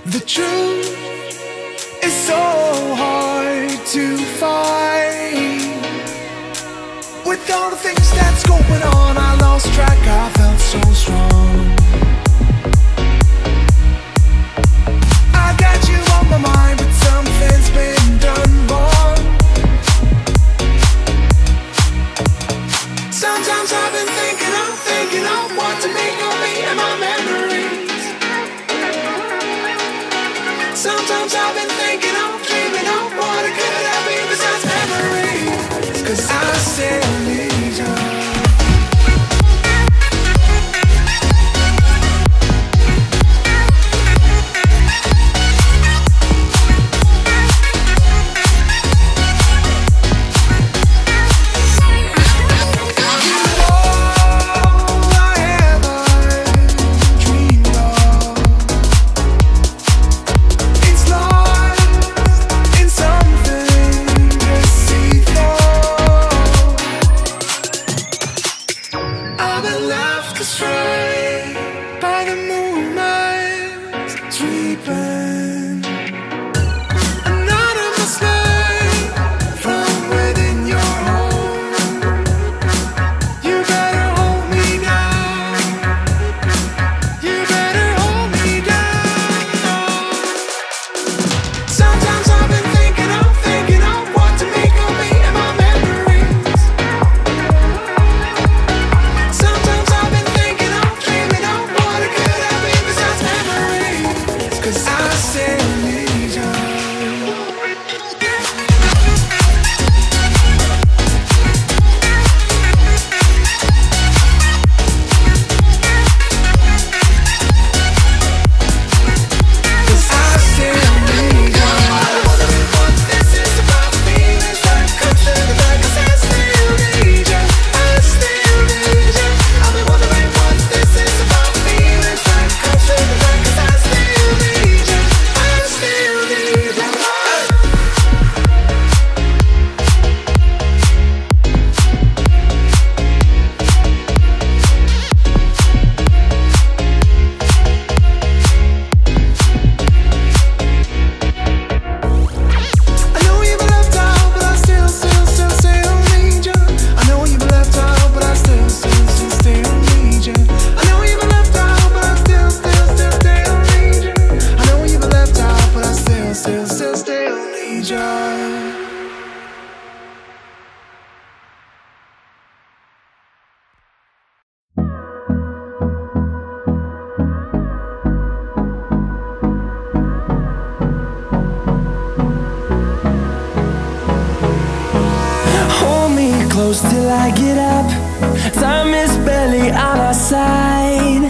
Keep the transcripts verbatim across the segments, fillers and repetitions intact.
The truth is so hard to find. With all the things that's going on, I lost track, I felt so strong. I got you on my mind, but something's been done wrong. Sometimes I've been thinking, I'm thinking of what to make of me and my memories. Sometimes I've been thinking, I'm dreaming of what it could have been besides memories. 'Cause I still need you. Till I get up, time is barely on our side.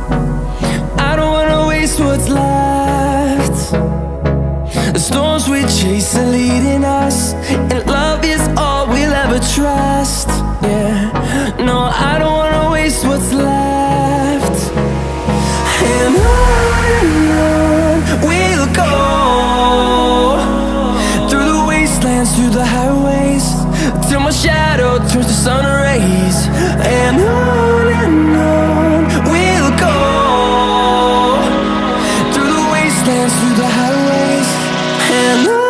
I don't wanna waste what's left. The storms we chase are leading us, and love is all we'll ever trust. Yeah, no, I don't wanna waste what's left. And on and on we'll go, through the wastelands, through the highways, till my shadow turns to sun rays. And on and on we'll go, through the wastelands, through the highways, and on.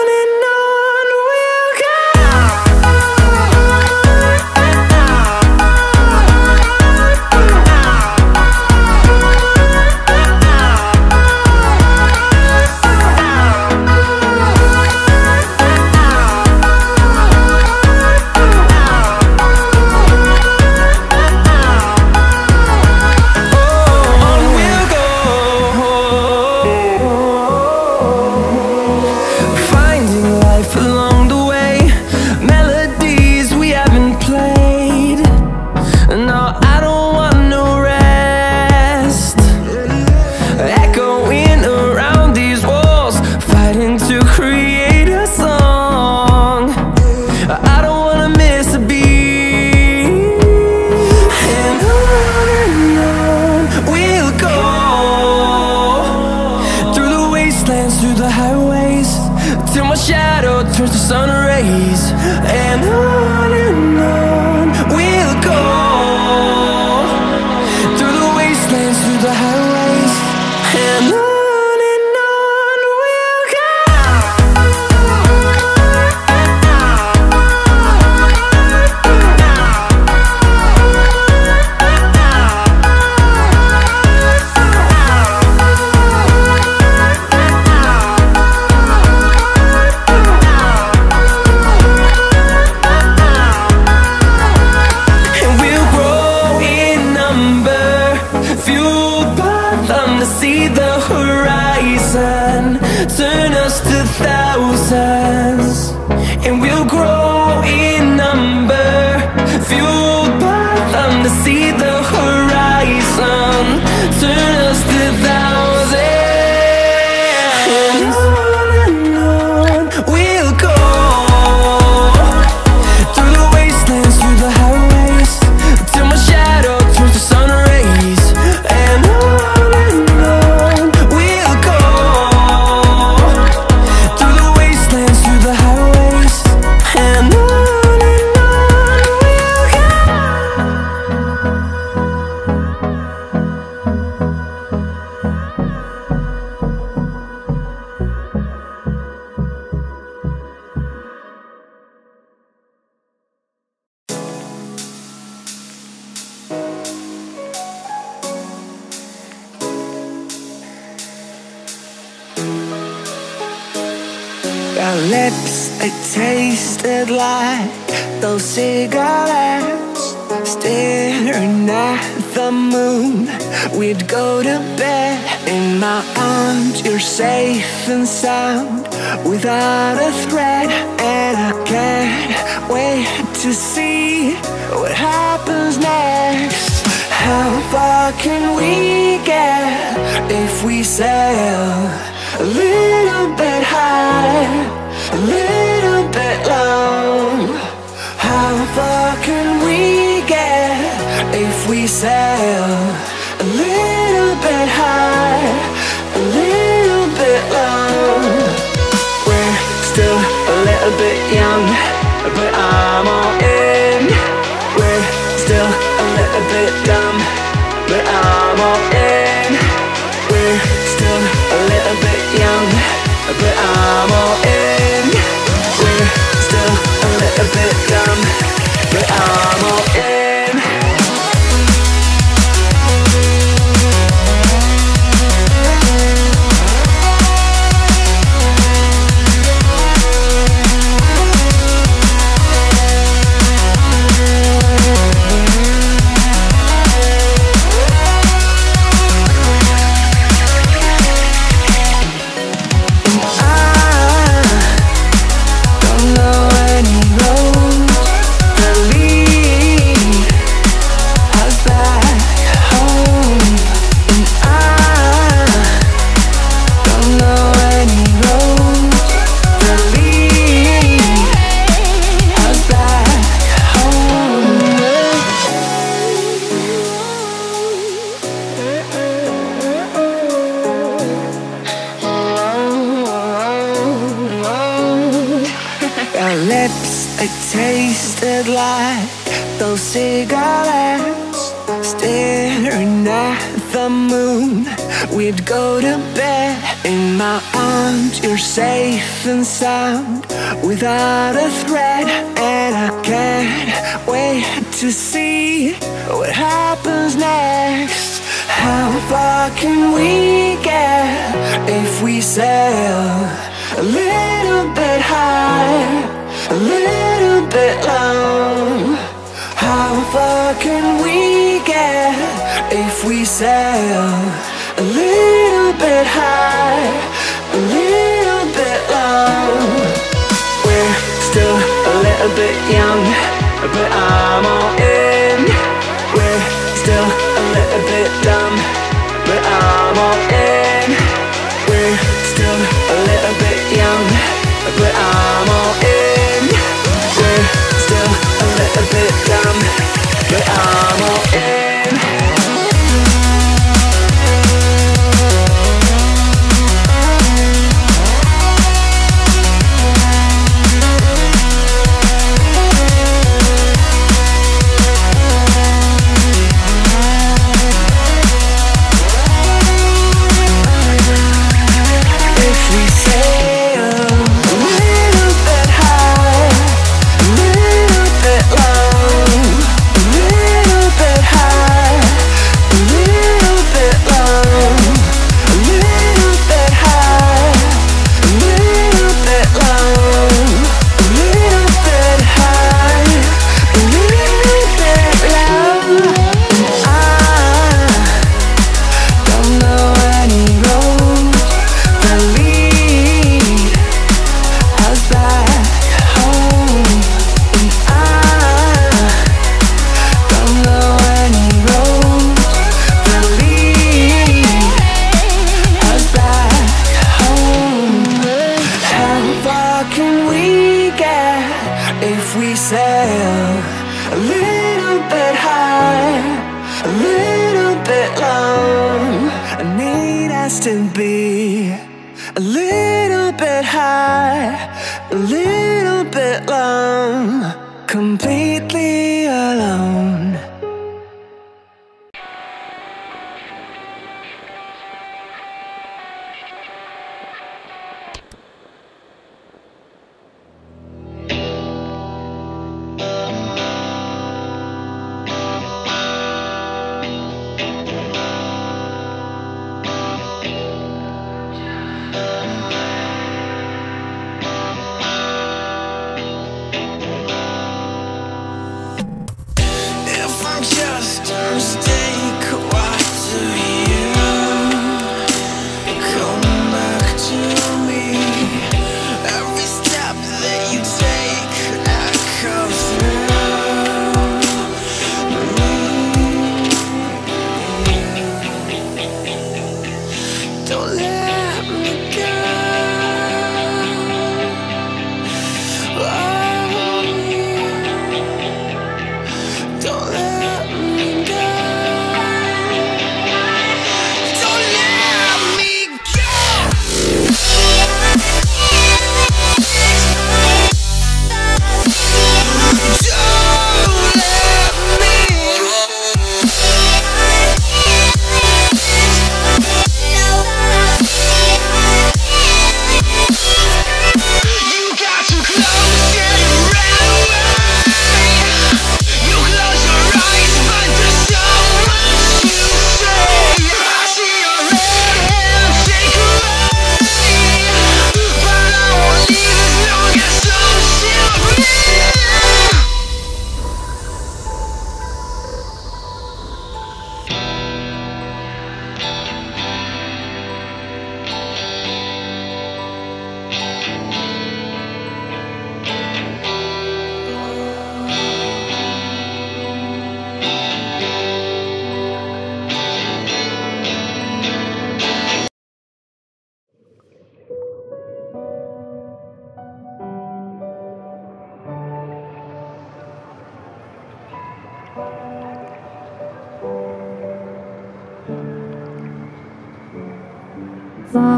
Turns to sun rays, and on and on we'll go, through the wastelands, through the highways, and on and on. Our lips, they tasted like those cigarettes. Staring at the moon, we'd go to bed. In my arms, you're safe and sound, without a threat. And I can't wait to see what happens next. How far can we get if we sail a little bit high, a little bit low? How far can we get if we sail a little bit high, a little bit low? We're still a little bit young, but I'm all in. We're still a little bit dumb, but I'm all in. We're still a little bit young, but I'm all in. We're still a little bit dumb, but I'm all in. Our lips, they tasted like those cigarettes. Staring at the moon, we'd go to bed. In my arms, you're safe and sound, without a threat. And I can't wait to see what happens next. How far can we get if we sail a little bit high, a little bit low? How far can we get if we sail a little bit high, a little bit low? We're still a little bit young, but I'm all in. We're still a little bit dumb, but I'm all in. We're still a little bit young, but I'm all in. We're still a little bit dumb, but I'm all in. If we sail a little bit high, a little bit low, I need us to be a little bit high, a little bit low, completely alone.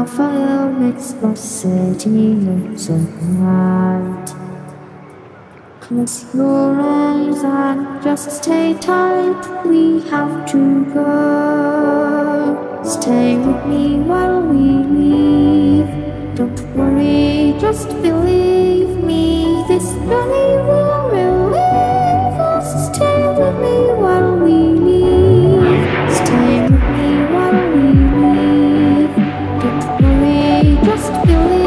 fire makes the city look so bright. Close your eyes and just stay tight. We have to go. Stay with me while we leave. Don't worry, just believe me. This journey will relieve us. Stay with me while we leave. Stay with me while we leave. Don't worry, just believe.